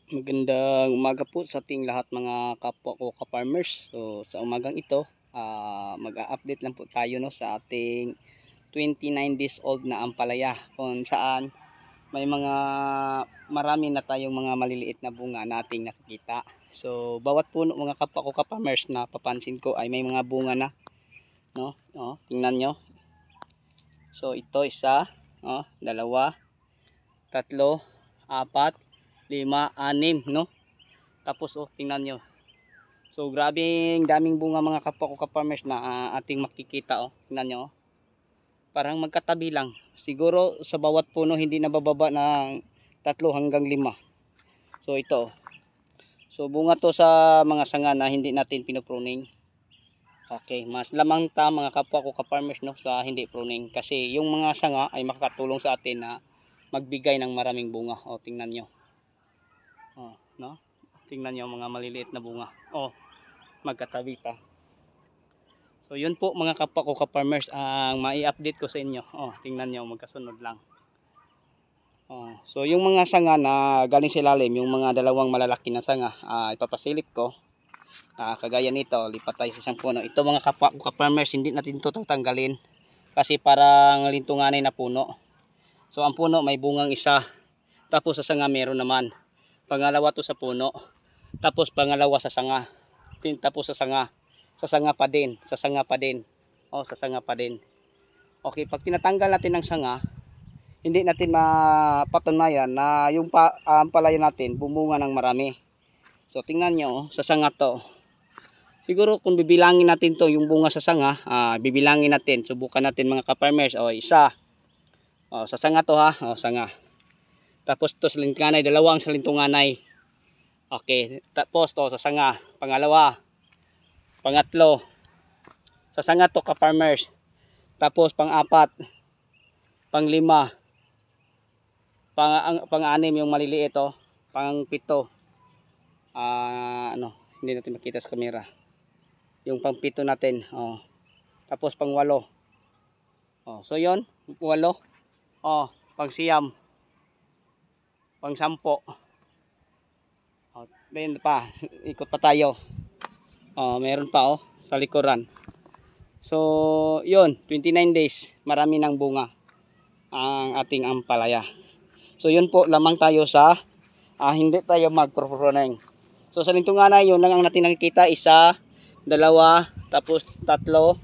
Magandang umaga po sa ating lahat mga kapwa ko ka-farmers. So sa umagang ito, mag-a-update lang po tayo no, sa ating 29 days old na ampalaya, kung saan may mga marami na tayong mga maliliit na bunga nating nakikita. So bawat puno mga kapwa ko ka-farmers na papansin ko ay may mga bunga na, no? Tingnan nyo. So ito isa, dalawa, tatlo, apat, lima, anim, no? Tapos tingnan nyo. So grabing daming bunga mga kapwa ko ka-farmers na ating makikita. Tingnan nyo. Parang magkatabi lang. Siguro sa bawat puno hindi nabababa ng 3 hanggang 5. So ito. So bunga to sa mga sanga na hindi natin pinupruning. Okay, mas lamang ta mga kapwa ko ka-farmers no, sa hindi pruning. Kasi yung mga sanga ay makakatulong sa atin na magbigay ng maraming bunga. Tingnan nyo. No? Tingnan nyo mga maliliit na bunga. Magkatabi pa. So yun po mga kapwa ko ka-farmers ang mai-update ko sa inyo. Tingnan nyo, magkasunod lang. So yung mga sanga na galing sa ilalim, yung mga dalawang malalaki na sanga, ipapasilip ko. Kagaya nito, lipat tayo sa isang puno. Ito mga kapwa ko ka-farmers, hindi natin ito tatanggalin. Kasi parang lintunganay na puno. So ang puno may bungang isa. Tapos sa sanga meron naman. Pangalawa to sa puno. Tapos pangalawa sa sanga. Tapos sa sanga. Sa sanga pa din. Sa sanga pa din. Sa sanga pa din. Okay, pag tinatanggal natin ng sanga, hindi natin mapatunayan na yung ampalaya natin bumunga ng marami. So tingnan nyo, sa sanga to. Siguro kung bibilangin natin to, yung bunga sa sanga, bibilangin natin. Subukan natin mga ka-farmers. Isa. Sa sanga to ha. Sanga. Tapos to sa lintunganay, dalawang sa lintunganay. Okay, tapos to sa sanga, pangalawa, pangatlo, sa sanga to ka-farmers. Tapos pang-apat, pang-lima, pang-anim yung maliliit pang-pito. Hindi natin makita sa camera. Yung pang-pito natin, Tapos pang-walo. So yon, 8. Pang-siyam, pang-sampo. Then pa, ikot pa tayo. Meron pa sa likuran. So, yun, 29 days, marami ng bunga ang ating ampalaya. So, yun po, lamang tayo sa hindi tayo mag-pruning. So, sa lintunganay, yun lang ang natin nakikita, isa, dalawa, tapos tatlo,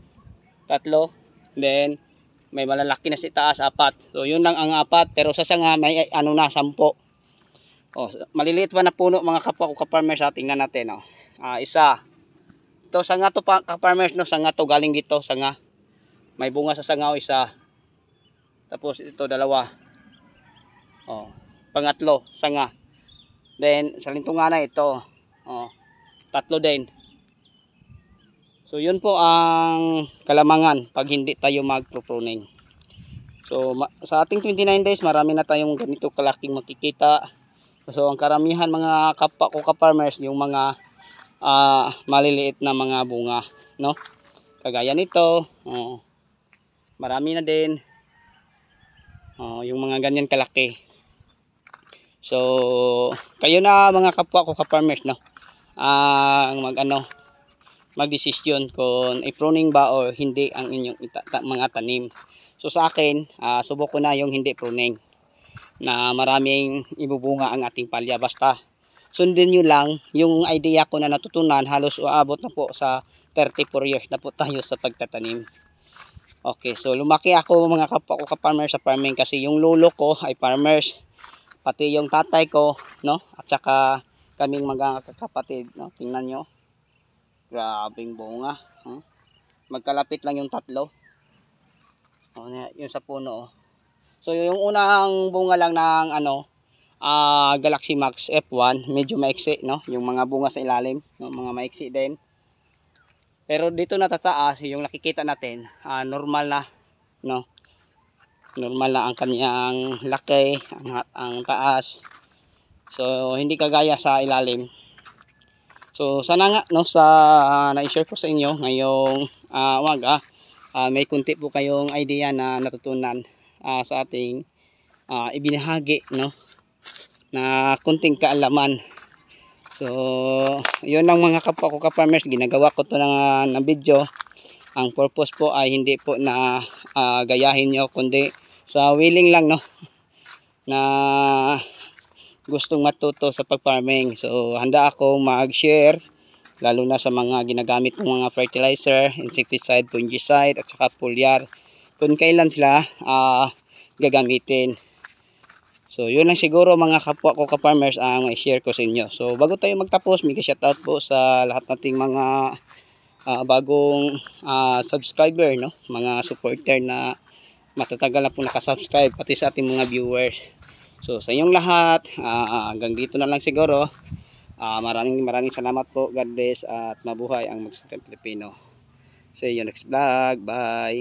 then may malalaki na si taas, 4. So, yun lang ang 4, pero sa sanga may 10. Maliliit pa na puno mga kapwa ko ka-farmers. Tingnan natin. Isa. Ito sanga to ka-farmers no, sanga to galing dito, sanga. May bunga sa sanga isa. Tapos ito dalawa. Pangatlo, sanga. Then sa lintunganay ito. 3 din. So yun po ang kalamangan pag hindi tayo mag-pruning. So sa ating 29 days marami na tayong ganito kalaking makikita. So ang karamihan mga kapwa ko ka-farmers yung mga maliliit na mga bunga, no? Kagaya nito, marami na din. Yung mga ganyan kalaki. So kayo na mga kapwa ko ka-farmers, no? Magdesisyon kung i-pruning ba o hindi ang inyong mga tanim. So sa akin, subok ko na yung hindi pruning, na maraming ibubunga ang ating palya. Basta sundin nyo lang yung idea ko na natutunan. Halos uabot na po sa 34 years na po tayo sa pagtatanim. Okay, so lumaki ako mga kapwa ko ka-farmers sa farming kasi yung lolo ko ay farmers, pati yung tatay ko, no? At saka kaming mga kakapatid, no? Tingnan nyo, grabing bunga. Magkalapit lang yung 3. Yung sa puno. So yung unang bunga lang ng Galaxy Max F1, medyo maiksi, no? Yung mga bunga sa ilalim, no? Mga maiksi din. Pero dito natataas, yung nakikita natin, normal na, no? Normal na ang kanyang laki, ang taas. So hindi kagaya sa ilalim. So sana nga, no, sa na-share ko sa inyo ngayong umaga, may kunti po kayong idea na natutunan sa ating ibinahagi, no, na kunting kaalaman. So yun lang mga kapwa ko ka-farmers, ginagawa ko to ng video. Ang purpose po ay hindi po na gayahin nyo, kundi sa willing lang, no, na gustong matuto sa pag-farming. So handa ako mag-share, lalo na sa mga ginagamit ng mga fertilizer, insecticide, fungicide at saka foliar, kung kailan sila gagamitin. So yun lang siguro mga kapwa ko ka-farmers ang i-share ko sa inyo. So bago tayo magtapos, mega shoutout po sa lahat nating mga bagong subscriber, no, mga supporter na matatagal na po nakasubscribe, pati sa ating mga viewers. So sa inyong lahat, hanggang dito na lang siguro. Maraming salamat po. God bless at mabuhay ang Magsasaka Pilipino. See you next vlog. Bye.